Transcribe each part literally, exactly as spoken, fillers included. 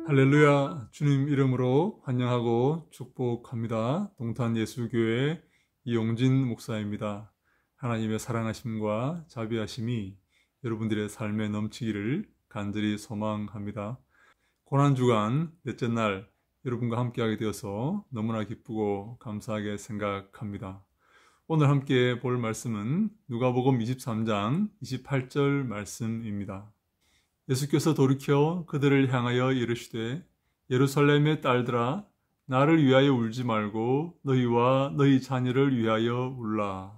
할렐루야. 주님 이름으로 환영하고 축복합니다. 동탄 예수교회 이용진 목사입니다. 하나님의 사랑하심과 자비하심이 여러분들의 삶에 넘치기를 간절히 소망합니다. 고난주간 넷째 날 여러분과 함께하게 되어서 너무나 기쁘고 감사하게 생각합니다. 오늘 함께 볼 말씀은 누가복음 이십삼 장 이십팔 절 말씀입니다. 예수께서 돌이켜 그들을 향하여 이르시되 예루살렘의 딸들아 나를 위하여 울지 말고 너희와 너희 자녀를 위하여 울라.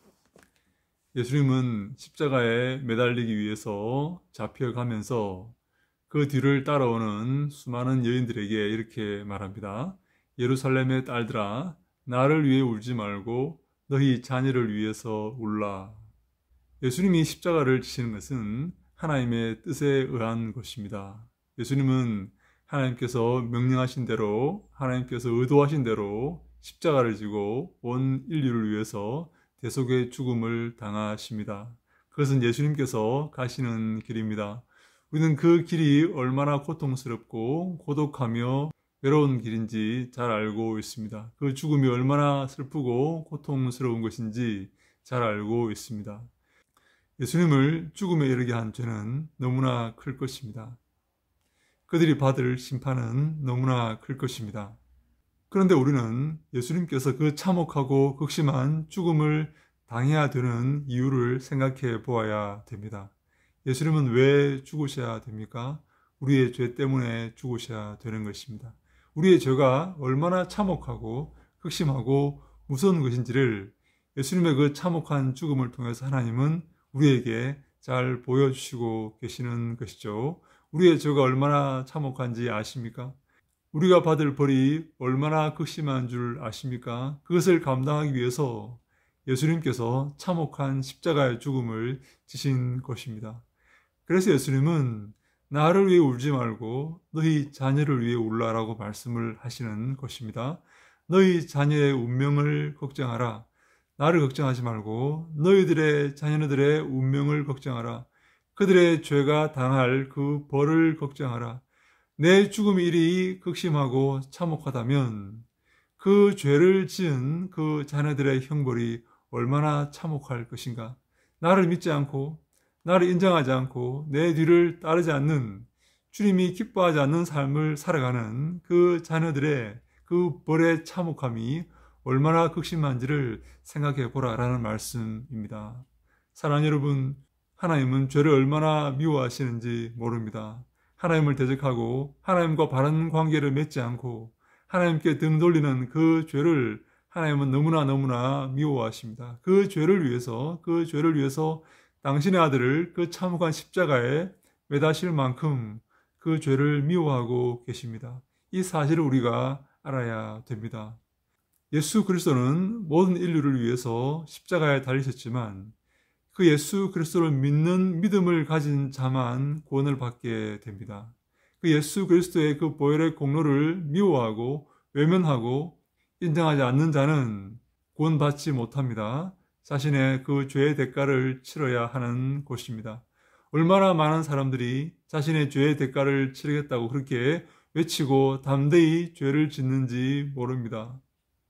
예수님은 십자가에 매달리기 위해서 잡혀가면서 그 뒤를 따라오는 수많은 여인들에게 이렇게 말합니다. 예루살렘의 딸들아 나를 위해 울지 말고 너희 자녀를 위해서 울라. 예수님이 십자가를 지시는 것은 하나님의 뜻에 의한 것입니다. 예수님은 하나님께서 명령하신 대로, 하나님께서 의도하신 대로 십자가를 지고 온 인류를 위해서 대속의 죽음을 당하십니다. 그것은 예수님께서 가시는 길입니다. 우리는 그 길이 얼마나 고통스럽고 고독하며 외로운 길인지 잘 알고 있습니다. 그 죽음이 얼마나 슬프고 고통스러운 것인지 잘 알고 있습니다. 예수님을 죽음에 이르게 한 죄는 너무나 클 것입니다. 그들이 받을 심판은 너무나 클 것입니다. 그런데 우리는 예수님께서 그 참혹하고 극심한 죽음을 당해야 되는 이유를 생각해 보아야 됩니다. 예수님은 왜 죽으셔야 됩니까? 우리의 죄 때문에 죽으셔야 되는 것입니다. 우리의 죄가 얼마나 참혹하고 극심하고 무서운 것인지를 예수님의 그 참혹한 죽음을 통해서 하나님은 우리에게 잘 보여주시고 계시는 것이죠. 우리의 죄가 얼마나 참혹한지 아십니까? 우리가 받을 벌이 얼마나 극심한 줄 아십니까? 그것을 감당하기 위해서 예수님께서 참혹한 십자가의 죽음을 지신 것입니다. 그래서 예수님은 나를 위해 울지 말고 너희 자녀를 위해 울라라고 말씀을 하시는 것입니다. 너희 자녀의 운명을 걱정하라. 나를 걱정하지 말고 너희들의 자녀들의 운명을 걱정하라. 그들의 죄가 당할 그 벌을 걱정하라. 내 죽음의 일이 극심하고 참혹하다면 그 죄를 지은 그 자녀들의 형벌이 얼마나 참혹할 것인가. 나를 믿지 않고 나를 인정하지 않고 내 뒤를 따르지 않는, 주님이 기뻐하지 않는 삶을 살아가는 그 자녀들의 그 벌의 참혹함이 얼마나 극심한지를 생각해 보라라는 말씀입니다. 사랑하는 여러분, 하나님은 죄를 얼마나 미워하시는지 모릅니다. 하나님을 대적하고 하나님과 바른 관계를 맺지 않고 하나님께 등 돌리는 그 죄를 하나님은 너무나 너무나 미워하십니다. 그 죄를 위해서, 그 죄를 위해서 당신의 아들을 그 참혹한 십자가에 매다실 만큼 그 죄를 미워하고 계십니다. 이 사실을 우리가 알아야 됩니다. 예수 그리스도는 모든 인류를 위해서 십자가에 달리셨지만 그 예수 그리스도를 믿는 믿음을 가진 자만 구원을 받게 됩니다. 그 예수 그리스도의 그 보혈의 공로를 미워하고 외면하고 인정하지 않는 자는 구원받지 못합니다. 자신의 그 죄의 대가를 치러야 하는 것입니다. 얼마나 많은 사람들이 자신의 죄의 대가를 치르겠다고 그렇게 외치고 담대히 죄를 짓는지 모릅니다.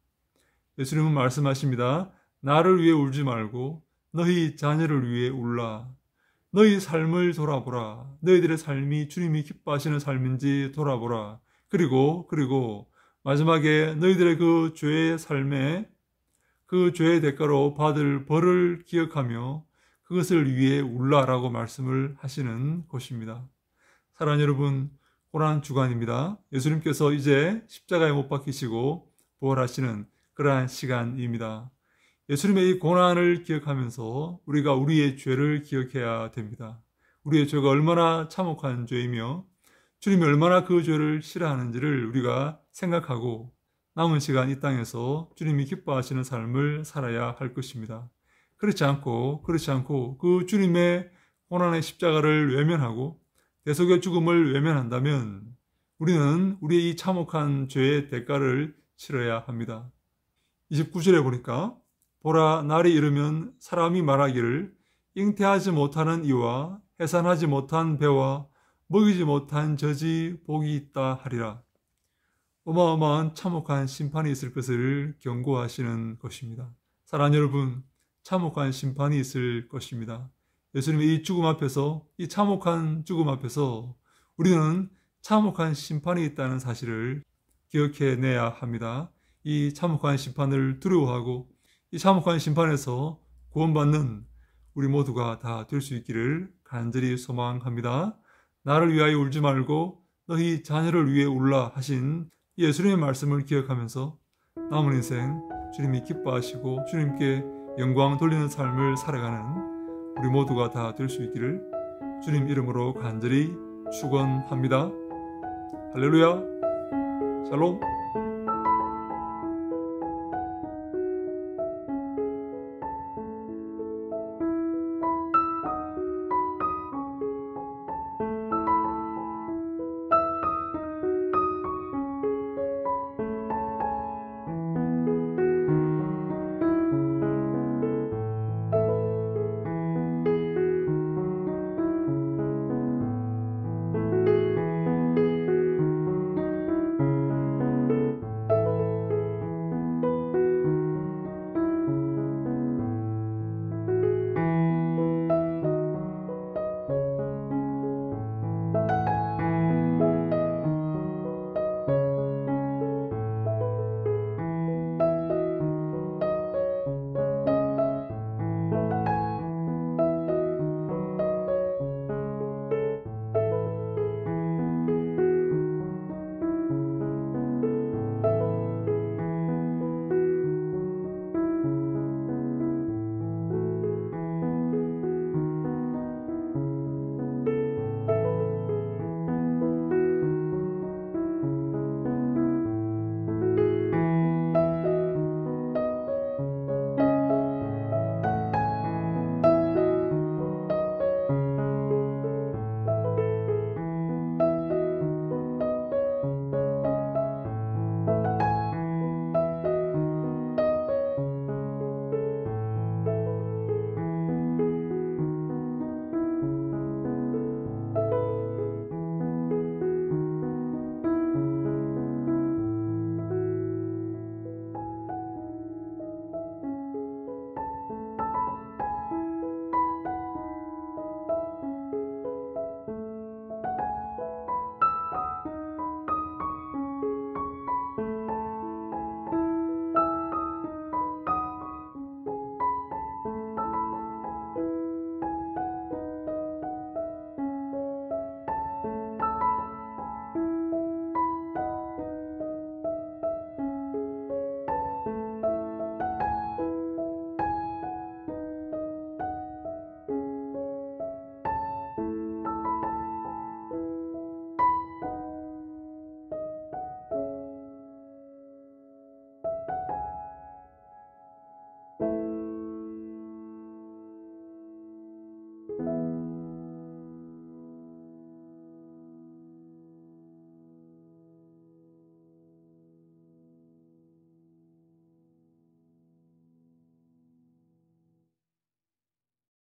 예수님은 말씀하십니다. 나를 위해 울지 말고 너희 자녀를 위해 울라. 너희 삶을 돌아보라. 너희들의 삶이 주님이 기뻐하시는 삶인지 돌아보라. 그리고 그리고 마지막에 너희들의 그 죄의 삶에 그 죄의 대가로 받을 벌을 기억하며 그것을 위해 울라라고 말씀을 하시는 것입니다. 사랑하는 여러분, 고난 주간입니다. 예수님께서 이제 십자가에 못 박히시고 부활하시는 그러한 시간입니다. 예수님의 이 고난을 기억하면서 우리가 우리의 죄를 기억해야 됩니다. 우리의 죄가 얼마나 참혹한 죄이며 주님이 얼마나 그 죄를 싫어하는지를 우리가 생각하고 남은 시간 이 땅에서 주님이 기뻐하시는 삶을 살아야 할 것입니다. 그렇지 않고 그렇지 않고 그 주님의 고난의 십자가를 외면하고 대속의 죽음을 외면한다면 우리는 우리의 이 참혹한 죄의 대가를 치러야 합니다. 이십구 절에 보니까 보라 날이 이르면 사람이 말하기를 잉태하지 못하는 이와 해산하지 못한 배와 먹이지 못한 저지 복이 있다 하리라. 어마어마한 참혹한 심판이 있을 것을 경고하시는 것입니다. 사랑하는 여러분, 참혹한 심판이 있을 것입니다. 예수님의 이 죽음 앞에서, 이 참혹한 죽음 앞에서 우리는 참혹한 심판이 있다는 사실을 기억해내야 합니다. 이 참혹한 심판을 두려워하고 이 참혹한 심판에서 구원받는 우리 모두가 다 될 수 있기를 간절히 소망합니다. 나를 위하여 울지 말고 너희 자녀를 위해 울라 하신 예수님의 말씀을 기억하면서 남은 인생 주님이 기뻐하시고 주님께 영광 돌리는 삶을 살아가는 우리 모두가 다 될 수 있기를 주님 이름으로 간절히 축원합니다. 할렐루야. 샬롬.